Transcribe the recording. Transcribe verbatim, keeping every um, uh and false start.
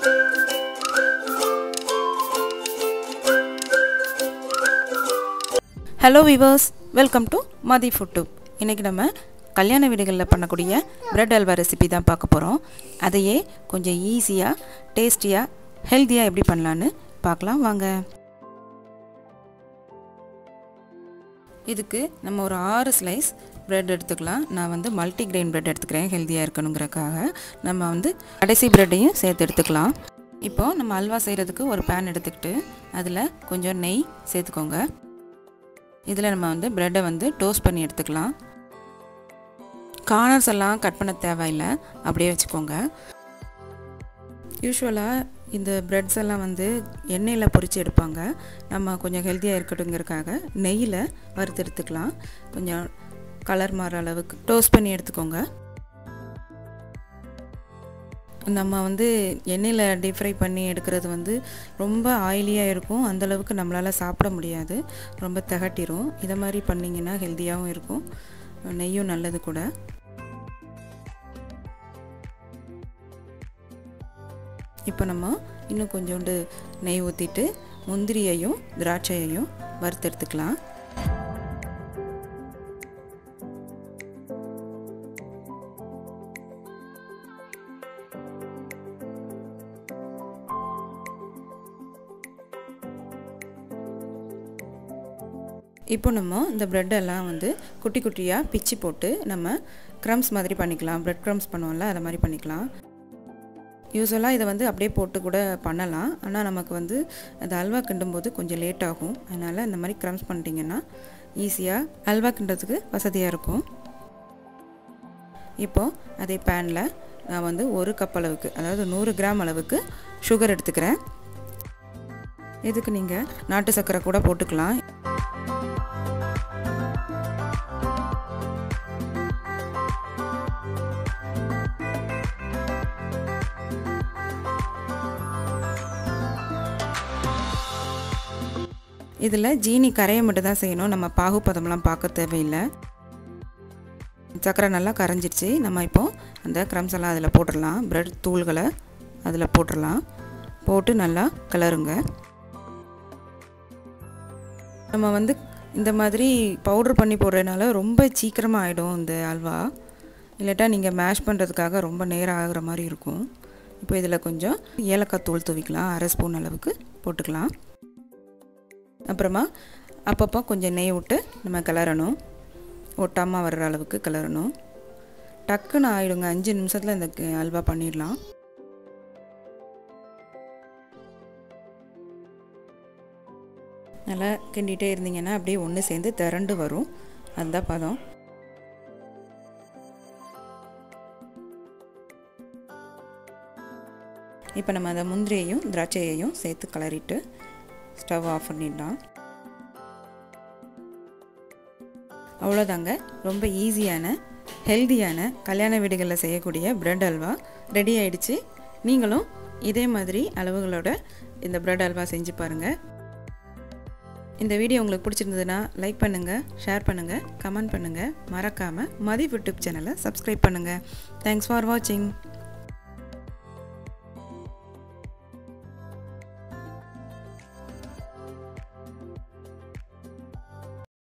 Hello viewers, welcome to Mathi Foodtube. இன்னைக்கு நம்ம கல்யாண வீடுகளில் பண்ணக்கூடிய பிரெட் அல்வா ரெசிபி தான் பார்க்க போகிறோம். அதையே கொஞ்சம் ஈஸியாக டேஸ்டியாக ஹெல்த்தியாக எப்படி பண்ணலான்னு பார்க்கலாம் வாங்க. இதுக்கு நம்ம ஒரு ஆறு ஸ்லைஸ் பிரெட் எடுத்துக்கலாம். நான் வந்து மல்டி கிரெயின் பிரெட் எடுத்துக்கிறேன் ஹெல்த்தியாக இருக்கணுங்கிறக்காக. நம்ம வந்து கடைசி பிரெட்டையும் சேர்த்து எடுத்துக்கலாம். இப்போது நம்ம அல்வா செய்கிறதுக்கு ஒரு பேன் எடுத்துக்கிட்டு அதில் கொஞ்சம் நெய் சேர்த்துக்கோங்க. இதில் நம்ம வந்து ப்ரெட்டை வந்து டோஸ்ட் பண்ணி எடுத்துக்கலாம். கார்னர்ஸ் எல்லாம் கட் பண்ண தேவையில்லை, அப்படியே வச்சுக்கோங்க. யூஸ்வலாக இந்த ப்ரெட்ஸ் எல்லாம் வந்து எண்ணெயில் பொரித்து எடுப்பாங்க. நம்ம கொஞ்சம் ஹெல்த்தியாக இருக்கட்டுங்கிறதுக்காக நெய்யில் வறுத்து எடுத்துக்கலாம். கொஞ்சம் கலர் மாற அளவுக்கு டோஸ்ட் பண்ணி எடுத்துக்கோங்க. நம்ம வந்து எண்ணெயில் டீப் ஃப்ரை பண்ணி எடுக்கிறது வந்து ரொம்ப ஆயிலியாக இருக்கும். அந்தளவுக்கு நம்மளால் சாப்பிட முடியாது, ரொம்ப திகட்டிரும். இதை மாதிரி பண்ணிங்கன்னா ஹெல்த்தியாகவும் இருக்கும், நெய்யும் நல்லது கூட. இப்போ நம்ம இன்னும் கொஞ்சோண்டு நெய் ஊற்றிட்டு முந்திரியையும் திராட்சையையும் வறுத்து எடுத்துக்கலாம். இப்போ நம்ம இந்த ப்ரெட்டெல்லாம் வந்து குட்டி குட்டியாக பிச்சு போட்டு நம்ம க்ரம்ஸ் மாதிரி பண்ணிக்கலாம். ப்ரெட் க்ரம்ஸ் பண்ணுவோம்ல, அதை மாதிரி பண்ணிக்கலாம். யூஸ்வலாக இதை வந்து அப்படியே போட்டு கூட பண்ணலாம். ஆனால் நமக்கு வந்து அது அல்வா கிண்டும்போது கொஞ்சம் லேட் ஆகும். அதனால் இந்த மாதிரி க்ரம்ஸ் பண்ணிட்டீங்கன்னா ஈஸியாக அல்வா கிண்டுறதுக்கு வசதியாக இருக்கும். இப்போது அதே பேனில் நான் வந்து ஒரு கப் அளவுக்கு, அதாவது நூறு கிராம் அளவுக்கு சுகர் எடுத்துக்கிறேன். இதுக்கு நீங்கள் நாட்டு சர்க்கரை கூட போட்டுக்கலாம். இதில் ஜீனி கரையை மட்டும் தான் செய்யணும், நம்ம பாகுபதம்லாம் பார்க்க தேவையில்லை. சர்க்கரை நல்லா கரைஞ்சிடுச்சு. நம்ம இப்போது அந்த க்ரம்ஸ் எல்லாம் அதில் போட்டுடலாம். ப்ரெட் தூள்களை அதில் போட்டுடலாம். போட்டு நல்லா கிளறுங்க. நம்ம வந்து இந்த மாதிரி பவுட்ரு பண்ணி போடுறதுனால ரொம்ப சீக்கிரமாக ஆகிடும் இந்த அல்வா. இல்லாட்டா நீங்கள் மேஷ் பண்ணுறதுக்காக ரொம்ப நேரம் ஆகிற மாதிரி இருக்கும். இப்போ இதில் கொஞ்சம் ஏலக்காய் தூள் தூவிக்கலாம். அரை ஸ்பூன் அளவுக்கு போட்டுக்கலாம். அப்புறமா அப்பப்போ கொஞ்சம் நெய் விட்டு நம்ம கிளறணும். ஒட்டாமல் வர்ற அளவுக்கு கிளறணும். டக்குன்னு ஆகிடுங்க, அஞ்சு நிமிஷத்தில் இந்த அல்வா பண்ணிடலாம். நல்லா கிண்டிகிட்டே இருந்தீங்கன்னா அப்படியே ஒன்று சேர்ந்து திரண்டு வரும். அதுதான் பதம். இப்போ நம்ம அந்த முந்திரியையும் திராட்சையையும் சேர்த்து கிளறிட்டு ஸ்டவ் ஆஃப் பண்ணிடலாம். அவ்வளோதாங்க, ரொம்ப ஈஸியான ஹெல்த்தியான கல்யாண வீடுகளில் செய்யக்கூடிய பிரெட் அல்வா ரெடி ஆகிடுச்சு. நீங்களும் இதே மாதிரி அளவுகளோட இந்த பிரெட் அல்வா செஞ்சு பாருங்கள். இந்த வீடியோ உங்களுக்கு பிடிச்சிருந்ததுன்னா லைக் பண்ணுங்கள், ஷேர் பண்ணுங்கள், கமெண்ட் பண்ணுங்கள். மறக்காமல் மதி யூடியூப் சேனலை சப்ஸ்கிரைப் பண்ணுங்கள். தேங்க்ஸ் ஃபார் வாட்சிங்.